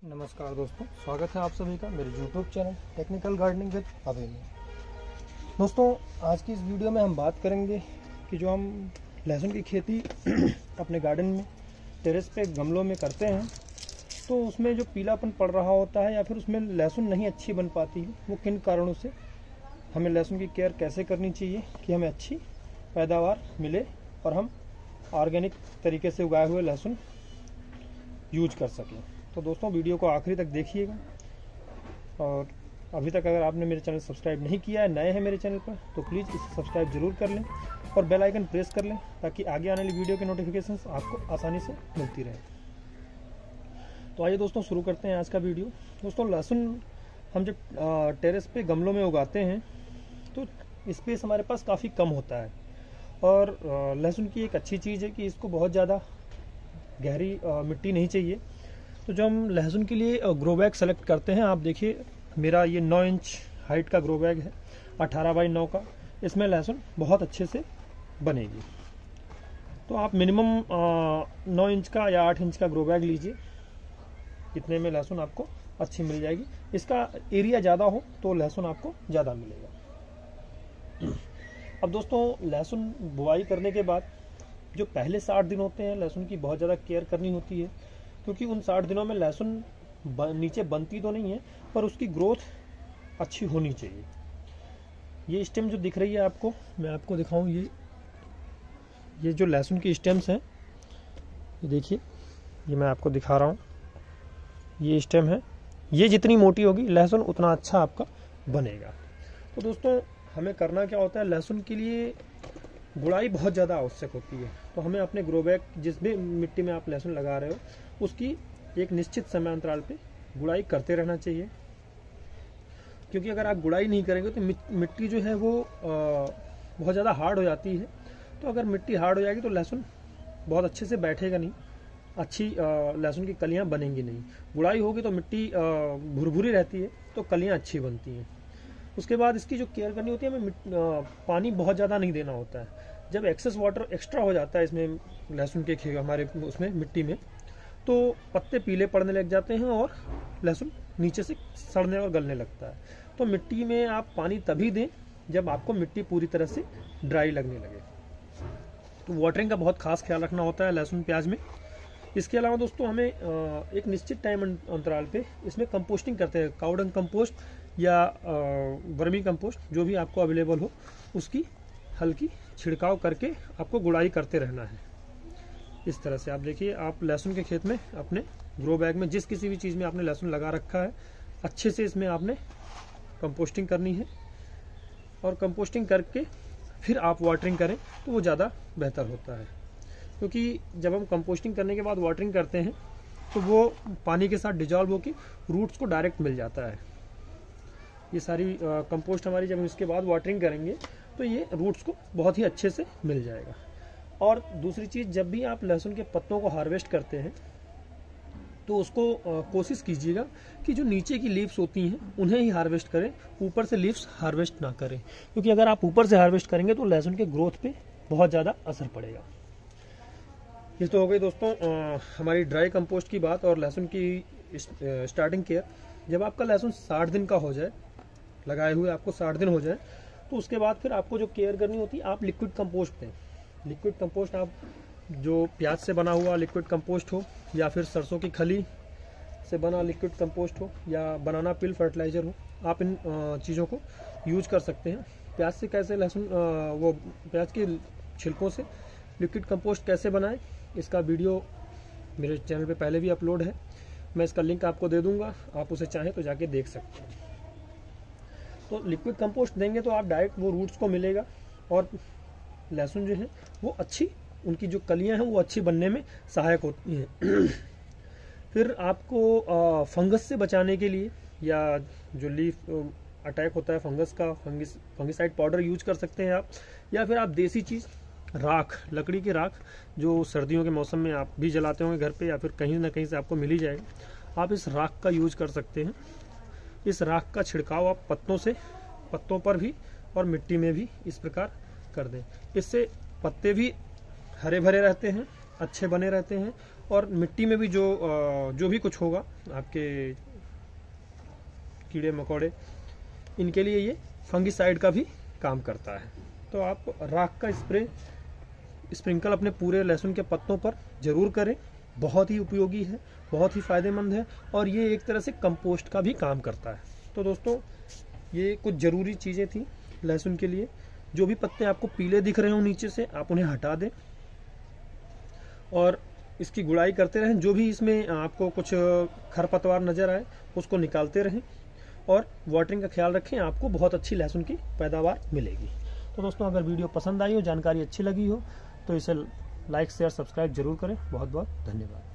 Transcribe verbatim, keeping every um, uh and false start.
नमस्कार दोस्तों, स्वागत है आप सभी का मेरे YouTube channel technical gardening with Abhay में। दोस्तों, आज की इस वीडियो में हम बात करेंगे कि जो हम लहसुन की खेती अपने गार्डन में टेरेस पे गमलों में करते हैं तो उसमें जो पीलापन पड़ रहा होता है या फिर उसमें लहसुन नहीं अच्छी बन पाती है, वो किन कारणों से, हमें लहसुन की केयर कैसे करनी चाहिए कि हमें अच्छी पैदावार मिले और हम ऑर्गेनिक तरीके से उगाए हुए लहसुन यूज कर सकें। तो दोस्तों, वीडियो को आखिरी तक देखिएगा और अभी तक अगर आपने मेरे चैनल सब्सक्राइब नहीं किया है, नए हैं मेरे चैनल पर, तो प्लीज़ इसे सब्सक्राइब जरूर कर लें और बेल आइकन प्रेस कर लें ताकि आगे आने वाली वीडियो के नोटिफिकेशंस आपको आसानी से मिलती रहे। तो आइए दोस्तों, शुरू करते हैं आज का वीडियो। दोस्तों, लहसुन हम जब टेरेस पे गमलों में उगाते हैं तो स्पेस हमारे पास काफ़ी कम होता है और लहसुन की एक अच्छी चीज़ है कि इसको बहुत ज़्यादा गहरी मिट्टी नहीं चाहिए। तो जो हम लहसुन के लिए ग्रो बैग सेलेक्ट करते हैं, आप देखिए मेरा ये नौ इंच हाइट का ग्रो बैग है, अठारह बाई नौ का। इसमें लहसुन बहुत अच्छे से बनेगी। तो आप मिनिमम नौ इंच का या आठ इंच का ग्रो बैग लीजिए, इतने में लहसुन आपको अच्छी मिल जाएगी। इसका एरिया ज़्यादा हो तो लहसुन आपको ज़्यादा मिलेगा। अब दोस्तों, लहसुन बुआई करने के बाद जो पहले साठ दिन होते हैं, लहसुन की बहुत ज़्यादा केयर करनी होती है, क्योंकि उन साठ दिनों में लहसुन नीचे बनती तो नहीं है पर उसकी ग्रोथ अच्छी होनी चाहिए। ये स्टेम जो दिख रही है आपको, मैं आपको दिखाऊं, ये ये जो लहसुन की स्टेम्स हैं, ये देखिए, ये मैं आपको दिखा रहा हूँ। ये स्टेम है, ये जितनी मोटी होगी लहसुन उतना अच्छा आपका बनेगा। तो दोस्तों, हमें करना क्या होता है, लहसुन के लिए गुड़ाई बहुत ज़्यादा आवश्यक होती है। तो हमें अपने ग्रो बैग, जिस भी मिट्टी में आप लहसुन लगा रहे हो, उसकी एक निश्चित समय अंतराल पे गुड़ाई करते रहना चाहिए। क्योंकि अगर आप गुड़ाई नहीं करेंगे तो मिट्टी जो है वो बहुत ज़्यादा हार्ड हो जाती है। तो अगर मिट्टी हार्ड हो जाएगी तो लहसुन बहुत अच्छे से बैठेगा नहीं, अच्छी लहसुन की कलियाँ बनेंगी नहीं। गुड़ाई होगी तो मिट्टी भुरभुरी रहती है तो कलियाँ अच्छी बनती हैं। उसके बाद इसकी जो केयर करनी होती है, हमें पानी बहुत ज़्यादा नहीं देना होता है। जब एक्सेस वाटर एक्स्ट्रा हो जाता है इसमें लहसुन के खे हमारे उसमें मिट्टी में, तो पत्ते पीले पड़ने लग जाते हैं और लहसुन नीचे से सड़ने और गलने लगता है। तो मिट्टी में आप पानी तभी दें जब आपको मिट्टी पूरी तरह से ड्राई लगने लगे। तो वाटरिंग का बहुत खास ख्याल रखना होता है लहसुन प्याज में। इसके अलावा दोस्तों, हमें एक निश्चित टाइम अंतराल पे इसमें कंपोस्टिंग करते हैं, काउडंग कंपोस्ट या वर्मी कंपोस्ट, जो भी आपको अवेलेबल हो, उसकी हल्की छिड़काव करके आपको गुड़ाई करते रहना है। इस तरह से आप देखिए, आप लहसुन के खेत में अपने ग्रो बैग में जिस किसी भी चीज़ में आपने लहसुन लगा रखा है, अच्छे से इसमें आपने कंपोस्टिंग करनी है और कंपोस्टिंग करके फिर आप वाटरिंग करें तो वो ज़्यादा बेहतर होता है। क्योंकि जब हम कंपोस्टिंग करने के बाद वाटरिंग करते हैं तो वो पानी के साथ डिजॉल्व होकर रूट्स को डायरेक्ट मिल जाता है। ये सारी कंपोस्ट हमारी जब हम इसके बाद वाटरिंग करेंगे तो ये रूट्स को बहुत ही अच्छे से मिल जाएगा। और दूसरी चीज़, जब भी आप लहसुन के पत्तों को हार्वेस्ट करते हैं तो उसको आ, कोशिश कीजिएगा कि जो नीचे की लीव्स होती हैं उन्हें ही हार्वेस्ट करें, ऊपर से लीव्स हार्वेस्ट ना करें। क्योंकि अगर आप ऊपर से हार्वेस्ट करेंगे तो लहसुन के ग्रोथ पे बहुत ज़्यादा असर पड़ेगा। ये तो हो गई दोस्तों आ, हमारी ड्राई कंपोस्ट की बात और लहसुन की स्टार्टिंग केयर। जब आपका लहसुन साठ दिन का हो जाए, लगाए हुए आपको साठ दिन हो जाए, तो उसके बाद फिर आपको जो केयर करनी होती है, आप लिक्विड कंपोस्ट दें। लिक्विड कंपोस्ट आप जो प्याज से बना हुआ लिक्विड कंपोस्ट हो या फिर सरसों की खली से बना लिक्विड कंपोस्ट हो या बनाना पिल फर्टिलाइज़र हो, आप इन चीज़ों को यूज कर सकते हैं। प्याज से कैसे लहसुन वो प्याज के छिलकों से लिक्विड कंपोस्ट कैसे बनाएं, इसका वीडियो मेरे चैनल पे पहले भी अपलोड है। मैं इसका लिंक आपको दे दूंगा, आप उसे चाहें तो जाके देख सकते हैं। तो लिक्विड कंपोस्ट देंगे तो आप डायरेक्ट वो रूट्स को मिलेगा और लहसुन जो है वो अच्छी, उनकी जो कलियां हैं वो अच्छी बनने में सहायक होती हैं। फिर आपको फंगस से बचाने के लिए या जो लीफ अटैक होता है फंगस का, फंगिस फंगिसाइड पाउडर यूज कर सकते हैं आप, या फिर आप देसी चीज़ राख, लकड़ी की राख, जो सर्दियों के मौसम में आप भी जलाते होंगे घर पे या फिर कहीं ना कहीं से आपको मिल ही जाएगा, आप इस राख का यूज कर सकते हैं। इस राख का छिड़काव आप पत्तों से पत्तों पर भी और मिट्टी में भी इस प्रकार कर दें। इससे पत्ते भी हरे भरे रहते हैं, अच्छे बने रहते हैं और मिट्टी में भी जो जो भी कुछ होगा आपके कीड़े मकोड़े, इनके लिए ये फंगिसाइड का भी काम करता है। तो आप राख का स्प्रे स्प्रिंकल अपने पूरे लहसुन के पत्तों पर जरूर करें, बहुत ही उपयोगी है, बहुत ही फायदेमंद है और ये एक तरह से कंपोस्ट का भी काम करता है। तो दोस्तों ये कुछ ज़रूरी चीज़ें थी लहसुन के लिए। जो भी पत्ते आपको पीले दिख रहे हो नीचे से, आप उन्हें हटा दें और इसकी गुड़ाई करते रहें। जो भी इसमें आपको कुछ खरपतवार नज़र आए उसको निकालते रहें और वाटरिंग का ख्याल रखें, आपको बहुत अच्छी लहसुन की पैदावार मिलेगी। तो दोस्तों अगर वीडियो पसंद आई हो, जानकारी अच्छी लगी हो, तो इसे लाइक शेयर सब्सक्राइब जरूर करें। बहुत बहुत धन्यवाद।